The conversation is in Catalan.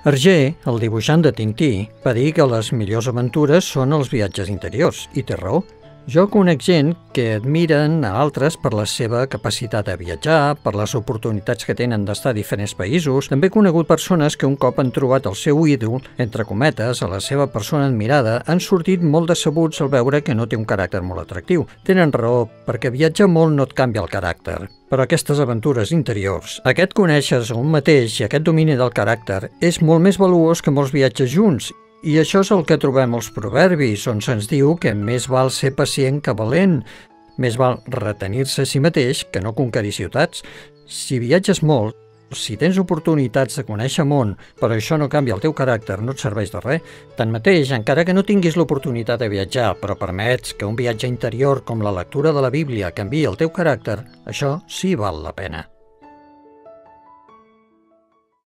Hergé, el dibuixant de Tintí, va dir que les millors aventures són els viatges interiors, i té raó. Jo conec gent que admiren a altres per la seva capacitat de viatjar, per les oportunitats que tenen d'estar a diferents països. També he conegut persones que un cop han trobat el seu ídol, entre cometes, a la seva persona admirada, han sortit molt decebuts al veure que no té un caràcter molt atractiu. Tenen raó, perquè viatjar molt no et canvia el caràcter. Però aquestes aventures interiors, aquest conèixer-se un mateix i aquest domini del caràcter és molt més valuós que molts viatges junts. I això és el que trobem als proverbis, on se'ns diu que més val ser pacient que valent, més val retenir-se a si mateix que no conquerir ciutats. Si viatges molt, si tens oportunitats de conèixer món, però això no canvia el teu caràcter, no et serveix de res. Tanmateix, encara que no tinguis l'oportunitat de viatjar, però permets que un viatge interior com la lectura de la Bíblia canviï el teu caràcter, això sí val la pena.